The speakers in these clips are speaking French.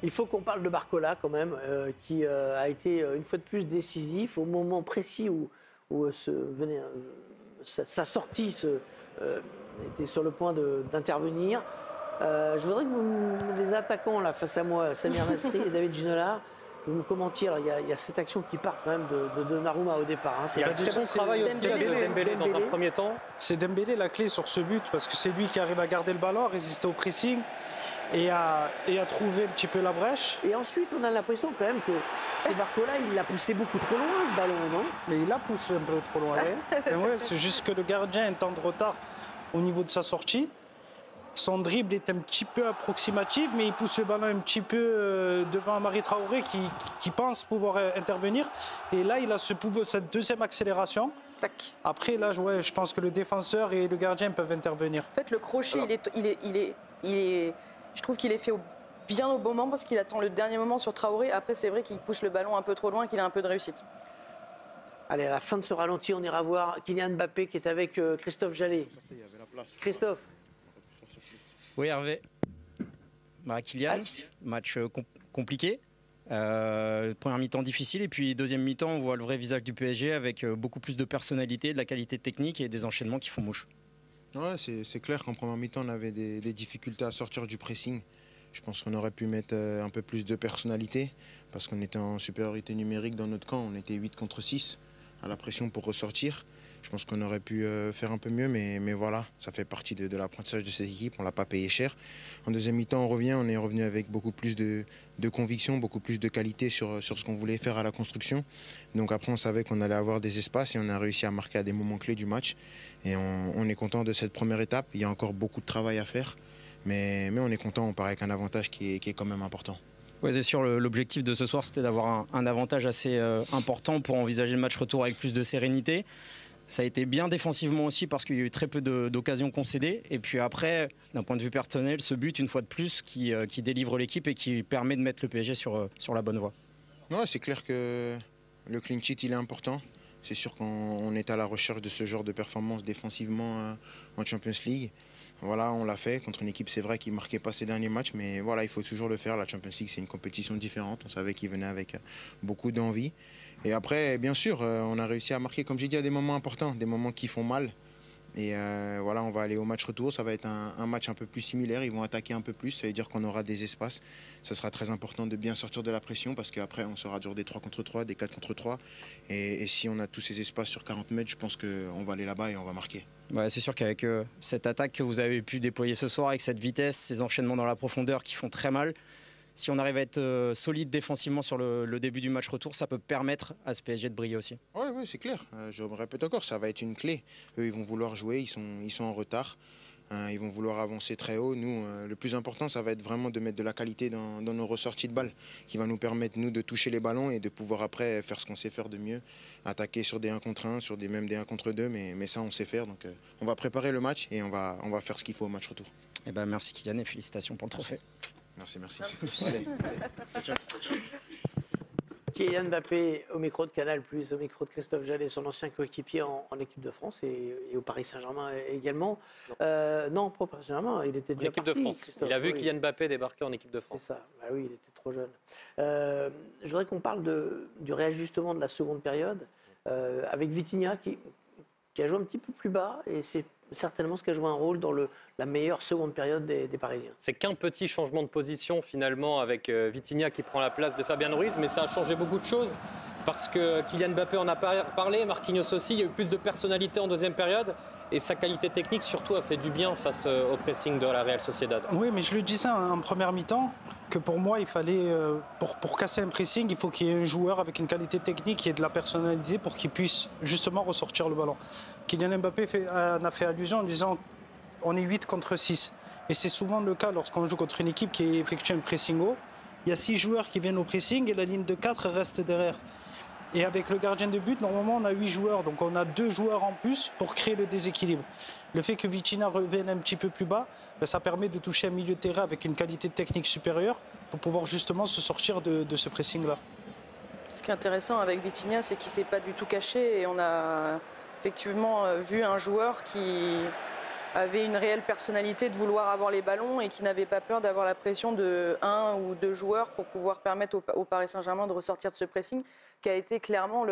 Il faut qu'on parle de Barcola quand même, qui a été une fois de plus décisif au moment précis où sa sortie était sur le point d'intervenir. Je voudrais que les attaquants là, face à moi, Samir Nasri et David Ginola, que vous me commentiez. Alors, il y a cette action qui part quand même de Donnarumma au départ. Hein. Il y a un très bon travail aussi de Dembélé dans un premier temps. C'est Dembélé la clé sur ce but parce que c'est lui qui arrive à garder le ballon, à résister au pressing et à trouver un petit peu la brèche. Et ensuite, on a l'impression quand même que Barcola, il l'a poussé beaucoup trop loin ce ballon, non? Mais il l'a poussé un peu trop loin. Ouais, c'est juste que le gardien a un temps de retard au niveau de sa sortie. Son dribble est un petit peu approximatif, mais il pousse le ballon un petit peu devant Amari Traoré qui pense pouvoir intervenir. Et là, il a cette deuxième accélération. Tac. Après, là, je pense que le défenseur et le gardien peuvent intervenir. En fait, le crochet, je trouve qu'il est fait bien au bon moment parce qu'il attend le dernier moment sur Traoré. Après, c'est vrai qu'il pousse le ballon un peu trop loin, qu'il a un peu de réussite. Allez, à la fin de ce ralenti, on ira voir Kylian Mbappé qui est avec Christophe Jallet. Christophe. Oui, Hervé. Kylian, match compliqué. Première mi-temps difficile et puis deuxième mi-temps, on voit le vrai visage du PSG avec beaucoup plus de personnalité, de la qualité technique et des enchaînements qui font mouche. Ouais, c'est clair qu'en première mi-temps, on avait des difficultés à sortir du pressing. Je pense qu'on aurait pu mettre un peu plus de personnalité parce qu'on était en supériorité numérique dans notre camp. On était 8 contre 6 à la pression pour ressortir. Je pense qu'on aurait pu faire un peu mieux, mais voilà, ça fait partie de l'apprentissage de cette équipe, on ne l'a pas payé cher. En deuxième mi-temps, on est revenu avec beaucoup plus de conviction, beaucoup plus de qualité sur ce qu'on voulait faire à la construction. Donc après, on savait qu'on allait avoir des espaces et on a réussi à marquer à des moments clés du match. Et on est content de cette première étape, il y a encore beaucoup de travail à faire, mais on est content, on part avec un avantage qui est quand même important. Oui, c'est sûr, l'objectif de ce soir, c'était d'avoir un avantage assez important pour envisager le match retour avec plus de sérénité. Ça a été bien défensivement aussi parce qu'il y a eu très peu d'occasions concédées. Et puis après, d'un point de vue personnel, ce but, une fois de plus, qui délivre l'équipe et qui permet de mettre le PSG sur la bonne voie. Ouais, c'est clair que le clean sheet, il est important. C'est sûr qu'on est à la recherche de ce genre de performance défensivement en Champions League. Voilà, on l'a fait contre une équipe, c'est vrai, qui ne marquait pas ses derniers matchs, mais voilà, il faut toujours le faire. La Champions League, c'est une compétition différente. On savait qu'il venait avec beaucoup d'envie. Et après, bien sûr, on a réussi à marquer, comme j'ai dit, à des moments importants, des moments qui font mal. Et voilà, on va aller au match retour. Ça va être un match un peu plus similaire. Ils vont attaquer un peu plus. Ça veut dire qu'on aura des espaces. Ça sera très important de bien sortir de la pression parce qu'après, on sera dur des 3 contre 3, des 4 contre 3. Et si on a tous ces espaces sur 40 mètres, je pense qu'on va aller là-bas et on va marquer. Ouais, c'est sûr qu'avec cette attaque que vous avez pu déployer ce soir, avec cette vitesse, ces enchaînements dans la profondeur qui font très mal, si on arrive à être solide défensivement sur le début du match retour, ça peut permettre à ce PSG de briller aussi. Oui, c'est clair. Je me répète encore, ça va être une clé. Eux, ils vont vouloir jouer, ils sont en retard. Ils vont vouloir avancer très haut. Nous, le plus important, ça va être vraiment de mettre de la qualité dans nos ressorties de balles, qui va nous permettre, nous, de toucher les ballons et de pouvoir après faire ce qu'on sait faire de mieux, attaquer sur des 1 contre 1, sur même des 1 contre 2, mais ça, on sait faire. Donc, on va préparer le match et on va faire ce qu'il faut au match retour. Merci Kylian et félicitations pour le trophée. Merci. Allez. Kylian Mbappé au micro de Canal+, au micro de Christophe Jallet, son ancien coéquipier en équipe de France et au Paris Saint-Germain également. Non, pas au Paris Saint-Germain, il était déjà en équipe parti, de France. Il a vu Kylian Mbappé débarquer en équipe de France. C'est ça, oui, il était trop jeune. Je voudrais qu'on parle du réajustement de la seconde période avec Vitinha qui a joué un petit peu plus bas et c'est certainement ce qui a joué un rôle dans la meilleure seconde période des Parisiens. C'est qu'un petit changement de position finalement avec Vitinha qui prend la place de Fabian Ruiz, mais ça a changé beaucoup de choses parce que Kylian Mbappé en a parlé, Marquinhos aussi, il y a eu plus de personnalité en deuxième période et sa qualité technique surtout a fait du bien face au pressing de la Real Sociedad. Oui, mais je le disais en première mi-temps que pour moi, il fallait, pour casser un pressing, il faut qu'il y ait un joueur avec une qualité technique qui ait de la personnalité pour qu'il puisse justement ressortir le ballon. Kylian Mbappé en a fait allusion en disant on est 8 contre 6. Et c'est souvent le cas lorsqu'on joue contre une équipe qui effectue un pressing haut. Il y a 6 joueurs qui viennent au pressing et la ligne de 4 reste derrière. Et avec le gardien de but, normalement, on a 8 joueurs. Donc on a 2 joueurs en plus pour créer le déséquilibre. Le fait que Vitinha revienne un petit peu plus bas, ça permet de toucher un milieu de terrain avec une qualité technique supérieure pour pouvoir justement se sortir de ce pressing-là. Ce qui est intéressant avec Vitinha, c'est qu'il ne s'est pas du tout caché. Et on a effectivement vu un joueur qui avait une réelle personnalité de vouloir avoir les ballons et qui n'avait pas peur d'avoir la pression de 1 ou 2 joueurs pour pouvoir permettre au Paris Saint-Germain de ressortir de ce pressing, qui a été clairement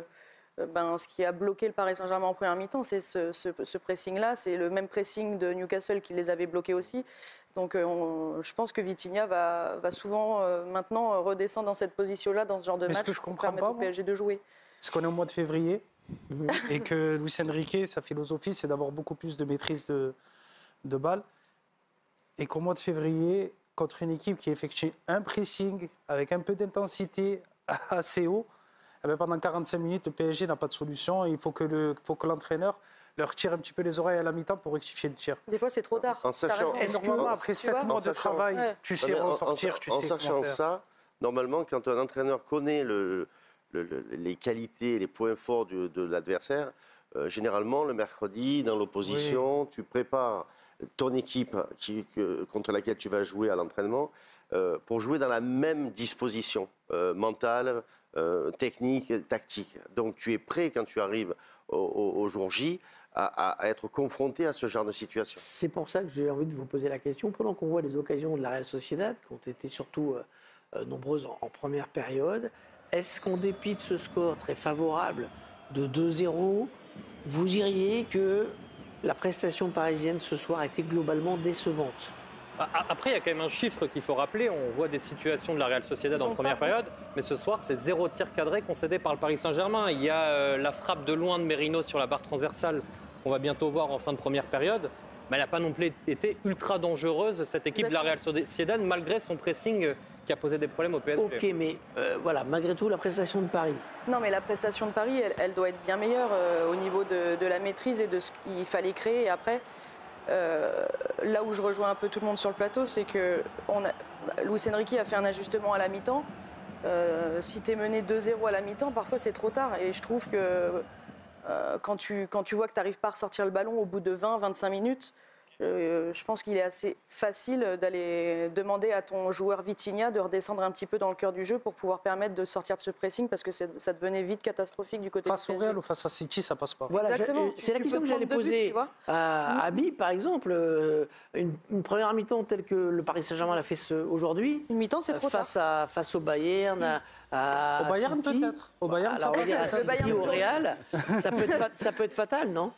ce qui a bloqué le Paris Saint-Germain en première mi-temps. C'est ce pressing-là, c'est le même pressing de Newcastle qui les avait bloqués aussi. Donc je pense que Vitinha va souvent maintenant redescendre dans cette position-là, dans ce genre de match, pour permettre au PSG de jouer. Parce qu'on est au mois de février et que Luis Enrique, sa philosophie, c'est d'avoir beaucoup plus de maîtrise de balles. Et qu'au mois de février, contre une équipe qui effectue un pressing avec un peu d'intensité assez haut, eh bien, pendant 45 minutes, le PSG n'a pas de solution. Et il faut que l'entraîneur leur tire un petit peu les oreilles à la mi-temps pour rectifier le tir. Des fois, c'est trop tard. Normalement, après 7 mois de travail, tu sais ressortir, tu sais comment faire. En sachant ça, normalement, quand un entraîneur connaît les qualités, les points forts de l'adversaire, généralement, le mercredi, dans l'opposition, tu prépares ton équipe contre laquelle tu vas jouer à l'entraînement pour jouer dans la même disposition mentale, technique, tactique. Donc, tu es prêt quand tu arrives au jour J à être confronté à ce genre de situation. C'est pour ça que j'ai envie de vous poser la question. Pendant qu'on voit les occasions de la Real Sociedad, qui ont été surtout nombreuses en première période, est-ce qu'en dépit de ce score très favorable de 2-0, vous iriez que la prestation parisienne ce soir était globalement décevante? Après, il y a quand même un chiffre qu'il faut rappeler. On voit des situations de la Real Sociedad en première période, mais ce soir, c'est 0 tir cadré concédé par le Paris Saint-Germain. Il y a la frappe de loin de Merino sur la barre transversale qu'on va bientôt voir en fin de première période. Mais elle n'a pas non plus été ultra dangereuse, cette équipe de la Real Sociedad, malgré son pressing qui a posé des problèmes au PSG. Ok, mais voilà, malgré tout, la prestation de Paris. Non, mais la prestation de Paris, elle doit être bien meilleure au niveau de la maîtrise et de ce qu'il fallait créer. Et après, là où je rejoins un peu tout le monde sur le plateau, c'est que Luis Enrique a fait un ajustement à la mi-temps. Si tu es mené 2-0 à la mi-temps, parfois c'est trop tard. Et je trouve que quand tu vois que tu n'arrives pas à ressortir le ballon au bout de 20-25 minutes, je pense qu'il est assez facile d'aller demander à ton joueur Vitinha de redescendre un petit peu dans le cœur du jeu pour pouvoir permettre de sortir de ce pressing, parce que ça devenait vite catastrophique du côté du PSG. Face au Real ou face à City, ça passe pas. Voilà, c'est la question que j'allais poser à Abi, par exemple. Une première mi-temps telle que le Paris Saint-Germain l'a fait aujourd'hui. Une mi-temps, c'est trop tard. Face au Bayern. Au Bayern City. peut-être. Au Bayern, Alors, le Bayern au Real, ça peut être fatal, non?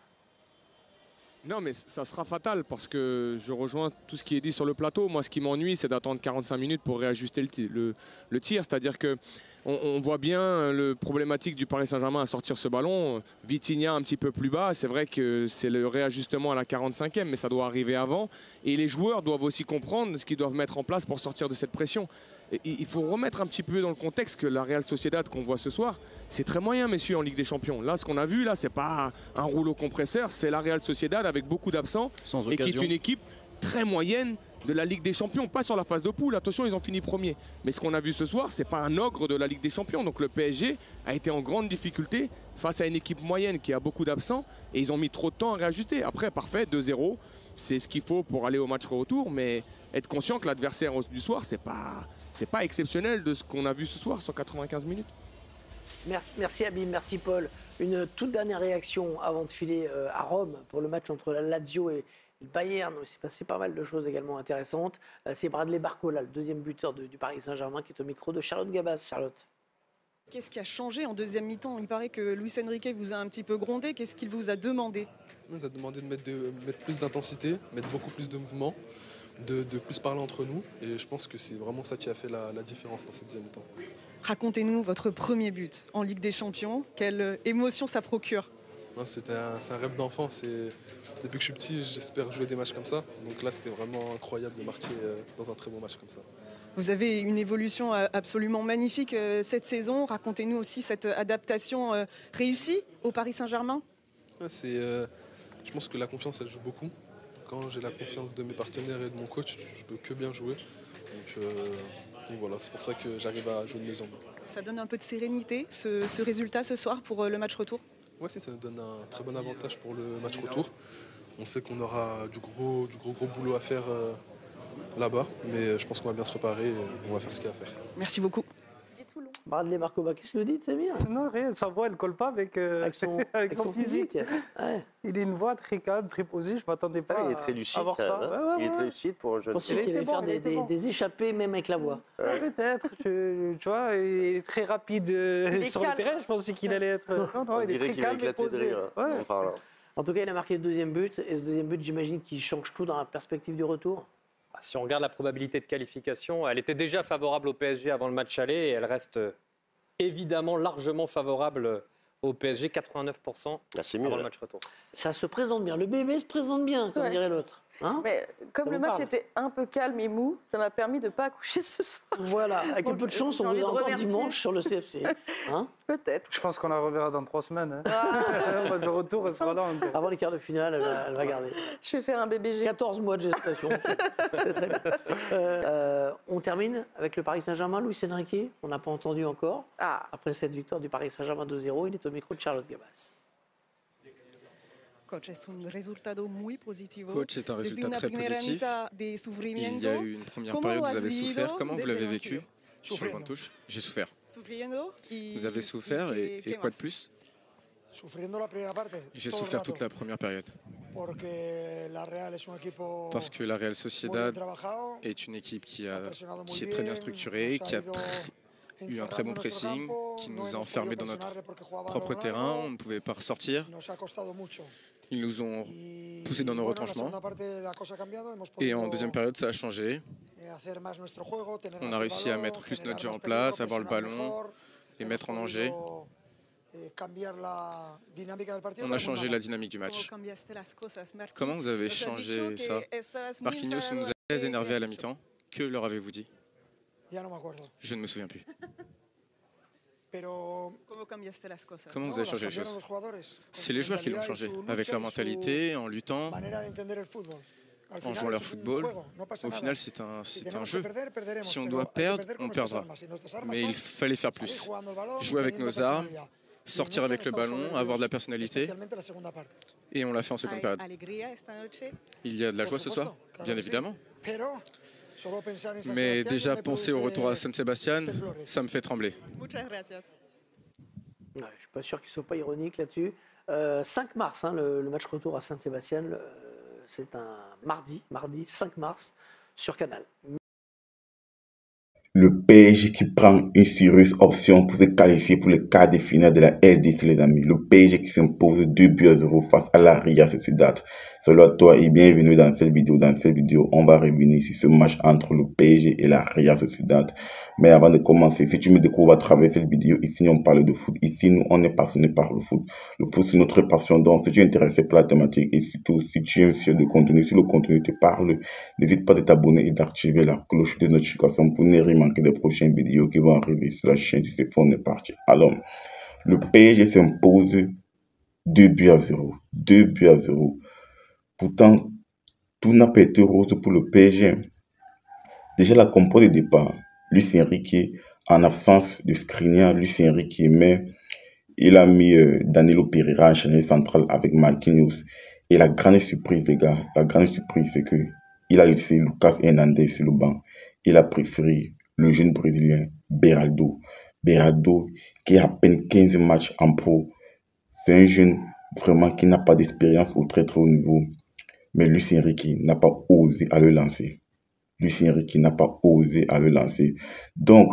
Non, mais ça sera fatal parce que je rejoins tout ce qui est dit sur le plateau. Moi, ce qui m'ennuie, c'est d'attendre 45 minutes pour réajuster le tir. C'est-à-dire qu'on voit bien le problématique du Paris Saint-Germain à sortir ce ballon. Vitinha un petit peu plus bas. C'est vrai que c'est le réajustement à la 45e, mais ça doit arriver avant. Et les joueurs doivent aussi comprendre ce qu'ils doivent mettre en place pour sortir de cette pression. Et il faut remettre un petit peu dans le contexte que la Real Sociedad qu'on voit ce soir, c'est très moyen, messieurs, en Ligue des Champions. Là, ce qu'on a vu, là, c'est pas un rouleau compresseur, c'est la Real Sociedad avec beaucoup d'absents et qui est une équipe très moyenne de la Ligue des Champions, pas sur la phase de poule. Attention, ils ont fini premier. Mais ce qu'on a vu ce soir, c'est pas un ogre de la Ligue des Champions. Donc le PSG a été en grande difficulté face à une équipe moyenne qui a beaucoup d'absents et ils ont mis trop de temps à réajuster. Après, parfait, 2-0, c'est ce qu'il faut pour aller au match retour, mais être conscient que l'adversaire du soir, c'est pas exceptionnel de ce qu'on a vu ce soir sur 95 minutes. Merci Abim, merci Paul. Une toute dernière réaction avant de filer à Rome pour le match entre la Lazio et le Bayern. Il s'est passé pas mal de choses également intéressantes. C'est Bradley Barcola, le deuxième buteur du Paris Saint-Germain, qui est au micro de Charlotte Gabas. Charlotte. Qu'est-ce qui a changé en deuxième mi-temps? Il paraît que Luis Enrique vous a un petit peu grondé. Qu'est-ce qu'il vous a demandé? Il nous a demandé de mettre plus d'intensité, mettre beaucoup plus de mouvement, de plus parler entre nous. Et je pense que c'est vraiment ça qui a fait la différence dans cette deuxième mi-temps. Racontez-nous votre premier but en Ligue des Champions. Quelle émotion ça procure? C'est un rêve d'enfant. Depuis que je suis petit, j'espère jouer des matchs comme ça. Donc là, c'était vraiment incroyable de marquer dans un très bon match comme ça. Vous avez une évolution absolument magnifique cette saison. Racontez-nous aussi cette adaptation réussie au Paris Saint-Germain. Je pense que la confiance, elle joue beaucoup. Quand j'ai la confiance de mes partenaires et de mon coach, je peux que bien jouer. Donc voilà, c'est pour ça que j'arrive à jouer de mes ongles. Ça donne un peu de sérénité, ce résultat ce soir pour le match retour? Oui, ça nous donne un très bon avantage pour le match retour. On sait qu'on aura du gros boulot à faire là-bas, mais je pense qu'on va bien se préparer et on va faire ce qu'il y a à faire. Merci beaucoup. Toulon. Bradley Barcola, qu'est-ce que vous dites, Samir? Non, rien, sa voix, elle colle pas avec, avec son physique. Ouais. Il a une voix très calme, très posée. Je ne m'attendais pas Il est très lucide. à voir ça. Il est très lucide pour un jeune. Je pensais qu'il allait faire des échappées, même avec la voix. Peut-être, tu vois, il est très rapide sur le terrain. Je pensais qu'il allait être. Non, il est très calme et posé. En tout cas, il a marqué le deuxième but. Et ce deuxième but, j'imagine qu'il change tout dans la perspective du retour. Si on regarde la probabilité de qualification, elle était déjà favorable au PSG avant le match aller et elle reste évidemment largement favorable au PSG, 89% avant le match retour. Ça se présente bien. Le bébé se présente bien, comme dirait l'autre. Hein? Mais comme le match était un peu calme et mou, ça m'a permis de ne pas accoucher ce soir. Voilà, avec un peu de chance, on vous verra encore dimanche sur le CFC. Hein? Peut-être. Je pense qu'on la reverra dans 3 semaines. Hein. Ah. Le retour, elle sera là encore. Avant les quarts de finale, elle va garder. Je vais faire un BBG. 14 mois de gestation. C'est très bien. On termine avec le Paris Saint-Germain, Luis Enrique. On n'a pas entendu encore. Après cette victoire du Paris Saint-Germain 2-0, il est au micro de Charlotte Gabas. Coach, c'est un résultat très positif. Il y a eu une première période où vous avez souffert. Comment vous l'avez vécu sur le banc de touche? J'ai souffert. Vous avez souffert et quoi de plus? J'ai souffert toute la première période. Parce que la Real Sociedad est une équipe qui est très bien structurée, qui a eu un très bon pressing, qui nous a enfermés dans notre propre terrain. On ne pouvait pas ressortir. Ils nous ont poussés dans nos retranchements. Et en deuxième période, ça a changé. On a réussi à mettre plus notre jeu en place, avoir le ballon, les mettre en danger. On a changé la dynamique du match. Comment vous avez changé ça? Marquinhos nous a très énervés à la mi-temps. Que leur avez-vous dit? Je ne me souviens plus. Comment vous avez changé les choses? C'est les joueurs qui l'ont changé, avec leur mentalité, en luttant, en jouant leur football. Au final, c'est un jeu. Si on doit perdre, on perdra. Mais il fallait faire plus. Jouer avec nos armes, sortir avec le ballon, avoir de la personnalité. Et on l'a fait en seconde période. Il y a de la joie ce soir, bien évidemment. Mais déjà penser au retour à San Sebastián, ça me fait trembler. Je ne suis pas sûr qu'il ne soit pas ironique là-dessus. 5 mars, hein, le match retour à San Sebastián, c'est un mardi 5 mars sur Canal. Le PSG qui prend une sérieuse option pour se qualifier pour le quart de finale de la LDC, les amis. Le PSG qui s'impose 2-0 face à la Real Sociedad. Salut à toi et bienvenue dans cette vidéo. Dans cette vidéo, on va revenir sur ce match entre le PSG et la Real Sociedad. Mais avant de commencer, si tu me découvres à travers cette vidéo, ici on parle de foot. Ici, nous, on est passionné par le foot. Le foot, c'est notre passion. Donc, si tu es intéressé par la thématique et surtout, si tu aimes sur le contenu, si le contenu te parle, n'hésite pas à t'abonner et d'activer la cloche de notification pour ne rien manquer des prochaines vidéos qui vont arriver sur la chaîne du téléphone. est parti. Alors, le PSG s'impose 2-0. 2-0. Pourtant, tout n'a pas été rose pour le PSG. Déjà, la compo de départ, Luis Enrique, en absence de Skriniar, Luis Enrique, mais il a mis Danilo Pereira en charnière centrale avec Marquinhos. Et la grande surprise, les gars, la grande surprise, c'est que il a laissé Lucas Hernandez sur le banc. Il a préféré le jeune Brésilien Beraldo. Beraldo qui a à peine 15 matchs en pro. C'est un jeune vraiment qui n'a pas d'expérience au très très haut niveau. Mais Luis Enrique n'a pas osé à le lancer. Luis Enrique n'a pas osé à le lancer. Donc,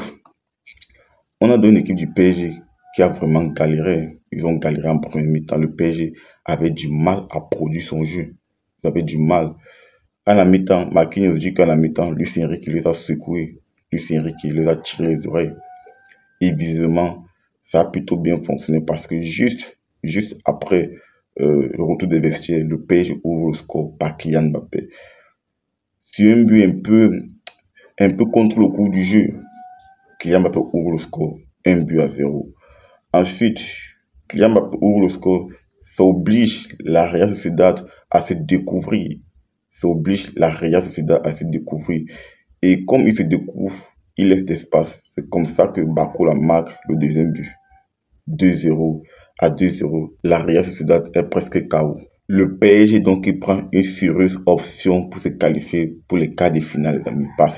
on a donné une équipe du PSG qui a vraiment galéré. Ils ont galéré en premier mi-temps. Le PSG avait du mal à produire son jeu. Ils avaient du mal. À la mi-temps, Marquinhos dit qu'à la mi-temps, Luis Enrique les a secoués. Luis Enrique les a tiré les oreilles. Et visiblement, ça a plutôt bien fonctionné parce que juste après le retour des vestiaires, le PSG ouvre le score par Kylian Mbappé. C'est un but un peu contre le cours du jeu. Kylian Mbappé ouvre le score, 1-0. Ensuite, Kylian Mbappé ouvre le score, ça oblige la Real Sociedad à se découvrir. Ça oblige la Real Sociedad à se découvrir. Et comme il se découvre, il laisse d'espace. C'est comme ça que Barcola marque le deuxième but. 2-0 à 2-0. La Real Sociedad est presque KO. Le PSG donc il prend une sérieuse option pour se qualifier pour les quarts de finale, les amis. Parce qu'il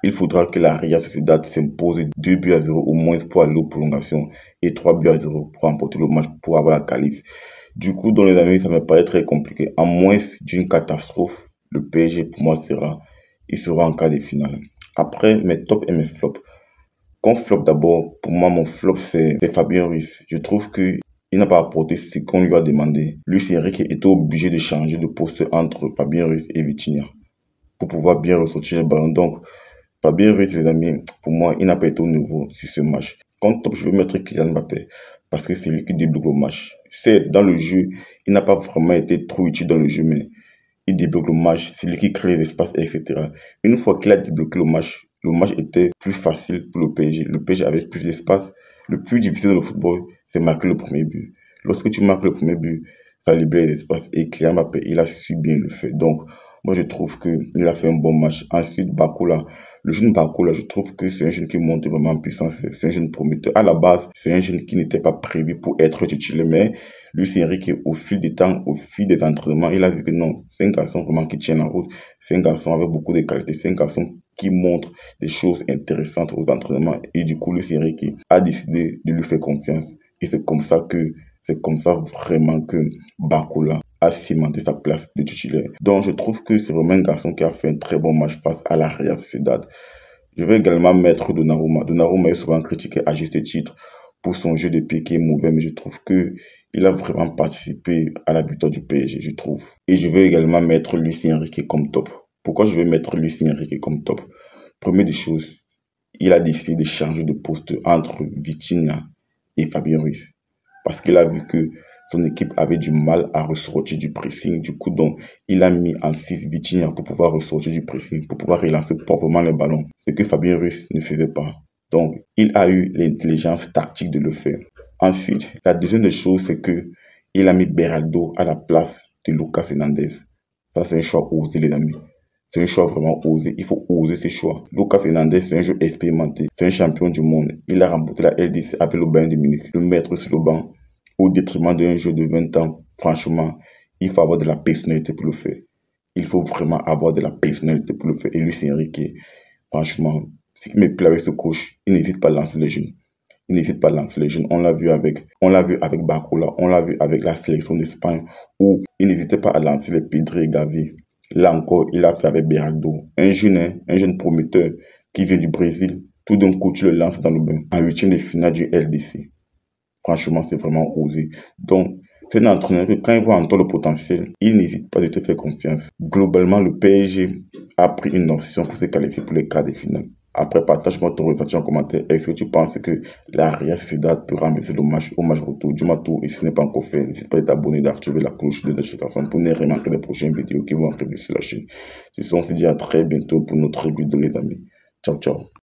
il faudra que la Real Sociedad s'impose 2-0 au moins pour aller aux prolongations et 3-0 pour remporter le match pour avoir la qualif. Du coup, dans les amis, ça me paraît très compliqué. À moins d'une catastrophe, le PSG pour moi il sera en quart de finale. Après, mes tops et mes flops. Comme flop d'abord, pour moi, mon flop, c'est Fabien Ruiz. Je trouve qu'il n'a pas apporté ce qu'on lui a demandé. Luis Enrique était obligé de changer de poste entre Fabien Ruiz et Vitinha pour pouvoir bien ressortir le ballon. Donc, Fabien Ruiz, les amis, pour moi, il n'a pas été au niveau sur ce match. Comme top, je vais mettre Kylian Mbappé parce que c'est lui qui débloque le match. C'est dans le jeu, il n'a pas vraiment été trop utile dans le jeu, mais il débloque le match, c'est lui qui crée les espaces, etc. Une fois qu'il a débloqué le match était plus facile pour le PSG. Le PSG avait plus d'espace. Le plus difficile dans le football, c'est marquer le premier but. Lorsque tu marques le premier but, ça libère les espaces. Et Kylian Mbappé, il a su bien le faire. Donc, moi, je trouve qu'il a fait un bon match. Ensuite, Barcola. Le jeune Barcola, je trouve que c'est un jeune qui monte vraiment en puissance. C'est un jeune prometteur. À la base, c'est un jeune qui n'était pas prévu pour être titulaire. Mais Luis Enrique, au fil du temps, au fil des entraînements, il a vu que non, c'est un garçon vraiment qui tient la route. C'est un garçon avec beaucoup de qualités. C'est un garçon qui montre des choses intéressantes aux entraînements. Et du coup, Luis Enrique a décidé de lui faire confiance. Et c'est comme ça vraiment que Barcola a cimenté sa place de titulaire. Donc, je trouve que c'est vraiment un garçon qui a fait un très bon match face à la Real Sociedad. Je vais également mettre Donnarumma. Donnarumma est souvent critiqué à juste titre pour son jeu de pied qui est mauvais, mais je trouve qu'il a vraiment participé à la victoire du PSG, je trouve. Et je vais également mettre Luis Enrique comme top. Pourquoi je vais mettre Luis Enrique comme top? Première des choses, il a décidé de changer de poste entre Vitinha et Fabien Ruiz. Parce qu'il a vu que son équipe avait du mal à ressortir du pressing. Du coup, donc, il a mis en 6 Vitinha pour pouvoir ressortir du pressing, pour pouvoir relancer proprement les ballons. Ce que Fabien Ruiz ne faisait pas. Donc, il a eu l'intelligence tactique de le faire. Ensuite, la deuxième des choses, c'est qu'il a mis Beraldo à la place de Lucas Hernandez. Ça, c'est un choix osé, les amis. C'est un choix vraiment osé. Il faut oser ses choix. Lucas Hernandez, c'est un jeu expérimenté. C'est un champion du monde. Il a remporté la LDC avec le Bayern de Munich. Le mettre sur le banc au détriment d'un jeu de 20 ans, franchement, il faut avoir de la personnalité pour le faire. Il faut vraiment avoir de la personnalité pour le faire. Et Luis Enrique, franchement, ce qui me plaît avec ce coach, il n'hésite pas à lancer les jeunes. Il n'hésite pas à lancer les jeunes. On l'a vu avec Barcola, on l'a vu avec la sélection d'Espagne, où il n'hésitait pas à lancer les Pedri et Gavi. Là encore, il a fait avec Beraldo, un jeune prometteur qui vient du Brésil. Tout d'un coup, tu le lances dans le bain. En 8e de finale du LDC. Franchement, c'est vraiment osé. Donc, c'est un entraîneur que quand il voit en toi le potentiel, il n'hésite pas de te faire confiance. Globalement, le PSG a pris une option pour se qualifier pour les quarts de finale. Après, partage-moi ton ressenti en commentaire. Est-ce que tu penses que la Real Sociedad peut renverser le match au match retour du Matou? Et si ce n'est pas encore fait, n'hésite pas à t'abonner et d'activer la cloche de notification pour ne rien manquer les prochaines vidéos qui vont arriver sur la chaîne. On se dit à très bientôt pour notre vidéo, les amis. Ciao, ciao.